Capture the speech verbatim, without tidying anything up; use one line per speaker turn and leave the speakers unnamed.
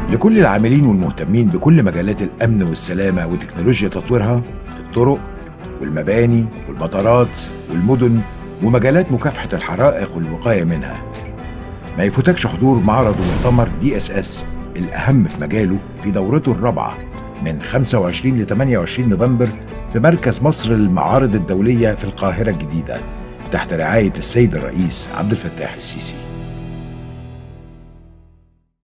لكل العاملين والمهتمين بكل مجالات الأمن والسلامة وتكنولوجيا تطويرها في الطرق والمباني والمطارات والمدن ومجالات مكافحة الحرائق والوقاية منها. ما يفوتكش حضور معرض ومؤتمر دي اس اس الأهم في مجاله في دورته الرابعة من خمسة وعشرين ل ثمانية وعشرين نوفمبر في مركز مصر للمعارض الدولية في القاهرة الجديدة تحت رعاية السيد الرئيس عبد الفتاح السيسي.